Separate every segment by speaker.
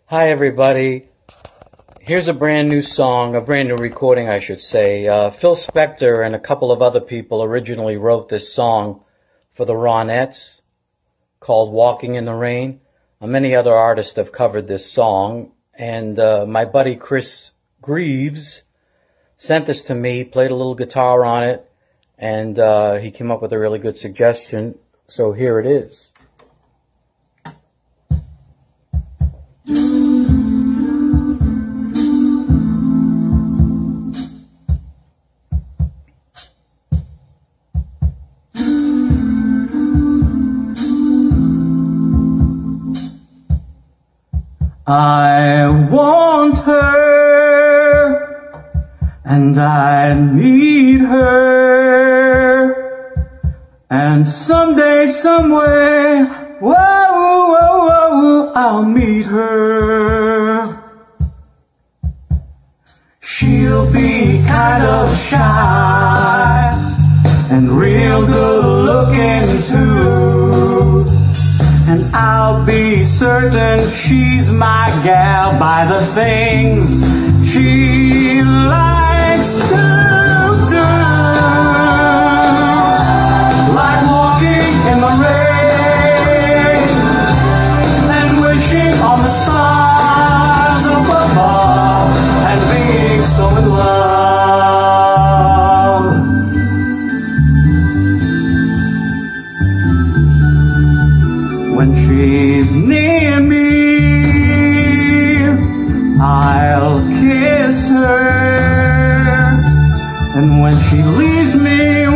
Speaker 1: Hi everybody, here's a brand new song, a brand new recording I should say. Phil Spector and a couple of other people originally wrote this song for the Ronettes called Walking in the Rain. Many other artists have covered this song, and my buddy Chris Greaves sent this to me, played a little guitar on it, and he came up with a really good suggestion, so here it is. I want her, and I need her, and someday, someway, whoa, I'll meet her. She'll be kind of shy, and real good looking too. And I'll be certain she's my gal by the things she likes to do. Like walking in the rain and wishing on the stars above and being so in love. When she's near me, I'll kiss her, and when she leaves me,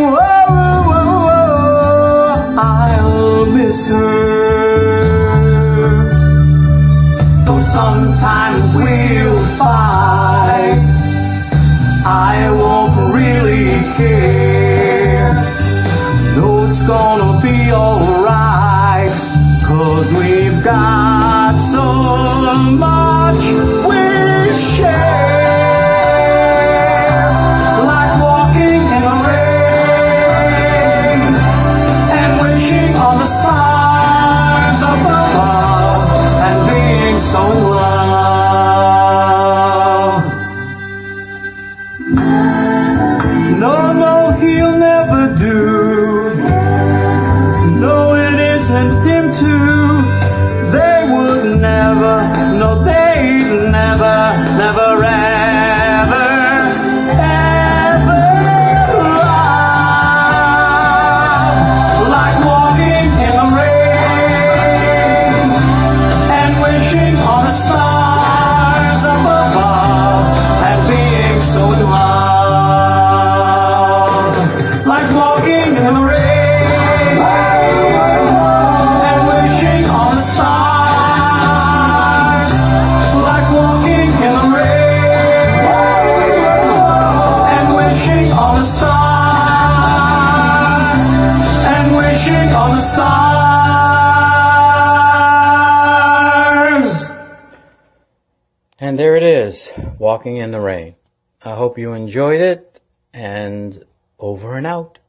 Speaker 1: I'll miss her. Though sometimes we'll fight, I won't really care. Though it's gonna be alright, 'cause we've got so much we share. Like walking in the rain and wishing on the stars above and being so in love. No, he'll never do. No, it isn't him too. They would never, no, they'd never, ever love. Like walking in the rain and wishing on the stars above and being so in love. Like walking in the rain stars, like walking in the rain and wishing on the stars, and wishing on the stars. And there it is, Walking in the Rain. I hope you enjoyed it, and over and out.